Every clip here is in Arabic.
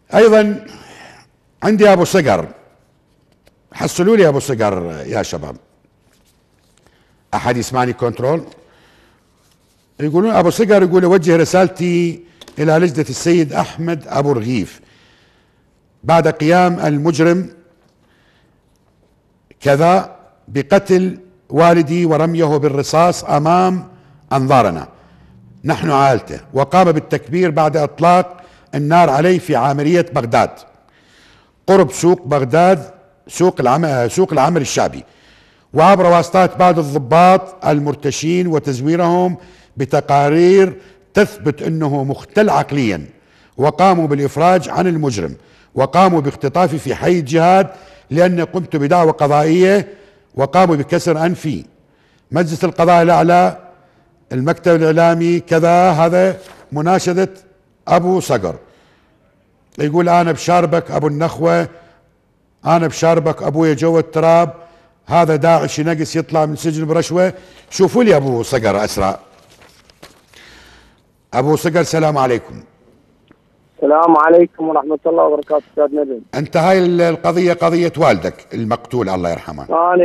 ايضا عندي ابو صقر، حصلوا لي ابو صقر يا شباب. احد يسمعني كنترول؟ يقولون ابو صقر يقول اوجه رسالتي الى لجنة السيد احمد ابو رغيف بعد قيام المجرم كذا بقتل والدي ورميه بالرصاص امام انظارنا نحن عائلته، وقام بالتكبير بعد اطلاق النار عليه في عامرية بغداد قرب سوق بغداد، سوق العمل الشعبي، وعبر واسطات بعض الضباط المرتشين وتزويرهم بتقارير تثبت انه مختل عقليا، وقاموا بالافراج عن المجرم وقاموا باختطافي في حي الجهاد لاني قمت بدعوى قضائية، وقاموا بكسر انفي. مجلس القضاء الاعلى، المكتب الاعلامي كذا. هذا مناشدة ابو صقر. يقول انا بشاربك ابو النخوة، انا بشاربك ابويا جو التراب، هذا داعش ينقص يطلع من سجن برشوة. شوفوا لي ابو صقر اسرع. ابو صقر السلام عليكم. السلام عليكم ورحمة الله وبركاته استاذ نبيل. انت هاي القضية قضية والدك المقتول الله يرحمه.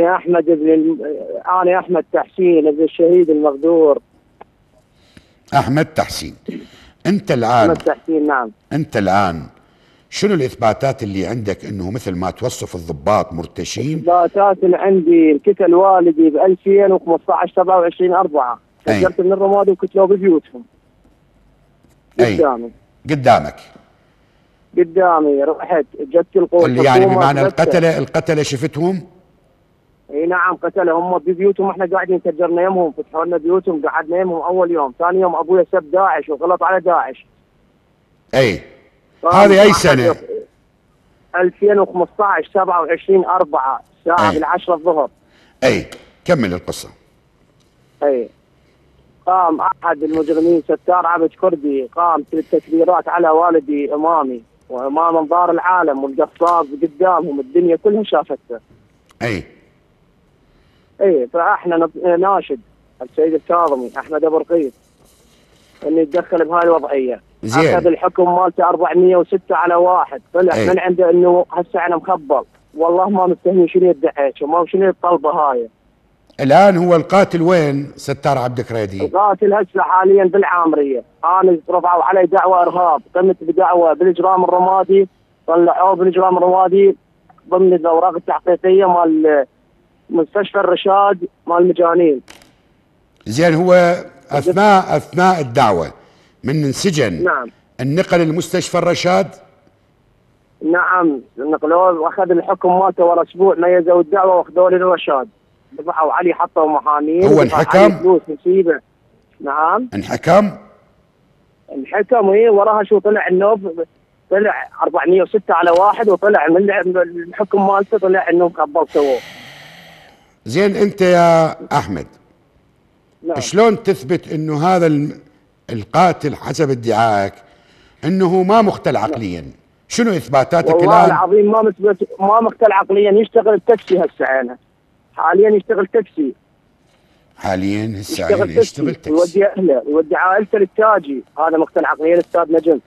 انا احمد تحسين ابن الشهيد المغدور. احمد تحسين. انت الان احمد تحسين نعم. انت الان شنو الاثباتات اللي عندك انه مثل ما توصف الضباط مرتشين؟ اثباتات اللي عندي قتل والدي ب 2015 27/4 سجلت من الرمادي وقتلوه ببيوتهم قدامي. قدامي رحت جت القوة اللي يعني بمعنى القتلة شفتهم؟ اي نعم قتلهم هم ببيوتهم، احنا قاعدين سجرنا يمهم، فتحوا لنا بيوتهم قعدنا يمهم اول يوم، ثاني يوم ابويا سب داعش وغلط على داعش. اي هذه اي سنة؟ 2015 27/4 الساعة بالعشرة الظهر. اي كمل القصة. اي قام احد المجرمين ستار عبد كردي قام بالتكبيرات على والدي امامي وامام انظار العالم والقصاب قدامهم، الدنيا كلها شافته. اي فاحنا ناشد السيد الكاظمي احمد ابو رغيف انه يتدخل بهاي الوضعيه. اخذ الحكم مالته 406 على 1، طلع من عنده انه هسه انا مخبل، والله ما مستهني شنو يدعيك وما شنو الطلبه هاي. الان هو القاتل وين ستار عبد كريدي؟ القاتل هسه حاليا بالعامريه، انا رفعوا علي دعوى ارهاب، قمت بدعوى بالاجرام الرمادي، طلعوه بالاجرام الرمادي ضمن الاوراق التحقيقيه مال مستشفى الرشاد مال المجانين. زين هو اثناء الدعوه من انسجن نعم النقل لمستشفى الرشاد؟ نعم نقلوه واخذ الحكم مالته ورا اسبوع، ميزوا الدعوه واخذوه للرشاد، دفعوا علي حطوا محامين. هو انحكم؟ فلوس نسيبه. نعم انحكم ايه وراها شو طلع النوب، طلع 406 على 1 وطلع من الحكم مالته طلع انه مخبل سووه. زين انت يا احمد نعم. شلون تثبت انه هذا القاتل حسب ادعائك انه ما مختل عقليا؟ شنو اثباتاتك الان؟ والله العظيم ما مختل عقليا، يشتغل تاكسي هسه عينه حاليا، يشتغل تاكسي حاليا هسه يشتغل تاكسي يودي اهله يودي عائلته للتاجي. هذا مختل عقليا استاذ نجم.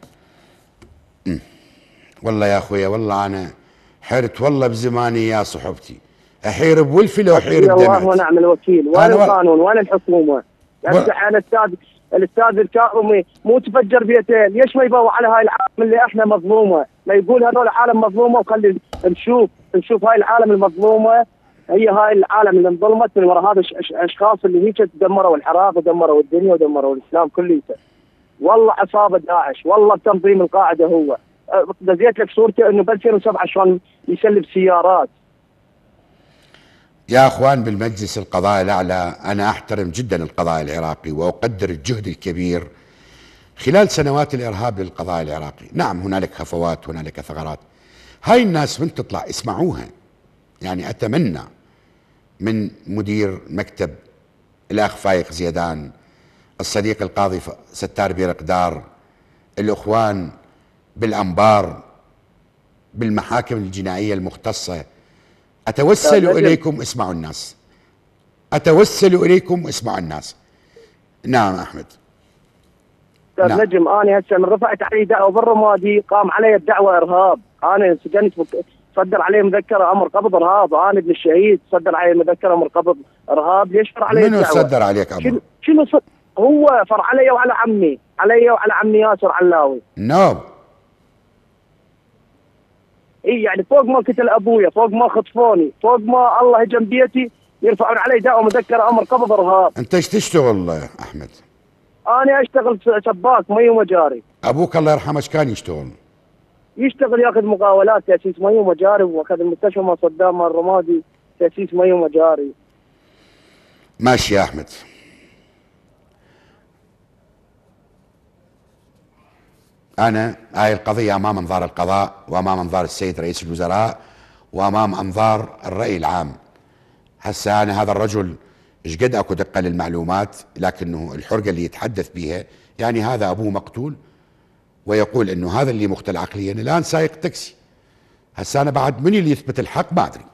والله يا اخويا والله انا حرت والله بزماني يا صحبتي، احير بولفي لو احير بدمعتي. الله ونعم الوكيل. وين القانون وين الحكومه؟ يعني الاستاذ الكاظمي مو تفجر بيتين، ليش ما يبوع على هاي العالم اللي احنا مظلومه؟ ما يقول هذول العالم مظلومه وخلي نشوف هاي العالم المظلومه، هي هاي العالم اللي انظلمت من وراء هذا الاشخاص اللي هيك دمروا العراق ودمروا الدنيا ودمروا الاسلام كليته. والله عصابه داعش، والله تنظيم القاعده هو. دزيت لك صورته انه ب 2007 شلون يسلب سيارات. يا اخوان بالمجلس القضاء الاعلى، انا احترم جدا القضاء العراقي واقدر الجهد الكبير خلال سنوات الارهاب للقضاء العراقي. نعم هنالك هفوات هنالك ثغرات، هاي الناس من تطلع اسمعوها. يعني اتمنى من مدير مكتب الاخ فايق زيدان، الصديق القاضي ستار بيرقدار، الاخوان بالانبار بالمحاكم الجنائيه المختصه، اتوسل اليكم اسمعوا الناس، اتوسل اليكم اسمعوا الناس. نعم احمد. استاذ نعم. نجم، انا هسه من رفعت علي دعوه بالرمادي قام علي الدعوه ارهاب، انا سجنت صدر عليه مذكره امر قبض ارهاب، انا ابن الشهيد صدر علي مذكره امر قبض ارهاب، ليش فرع علي منو الدعوه؟ صدر عليك امر؟ شنو هو فرع علي وعلى عمي، علي وعلى عمي ياسر علاوي. نو اي يعني فوق ما قتل ابويا، فوق ما خطفوني، فوق ما الله هجم بيتي، يرفعون علي دعوه مذكره امر قبض ارهاب. انت ايش تشتغل احمد؟ انا اشتغل سباك مي ومجاري. ابوك الله يرحمه ايش كان يشتغل؟ يشتغل ياخذ مقاولات تاسيس مي ومجاري، واخذ المستشفى مال صدام مال الرمادي تاسيس مي ومجاري. ماشي يا احمد. انا هاي القضيه امام انظار القضاء وامام انظار السيد رئيس الوزراء وامام انظار الراي العام. هسه انا هذا الرجل ايش قد اكو دقه للمعلومات، لكنه الحرقه اللي يتحدث بها يعني هذا ابوه مقتول ويقول انه هذا اللي مختل عقليا الان سايق تاكسي. هسه انا بعد من اللي يثبت الحق ما ادري.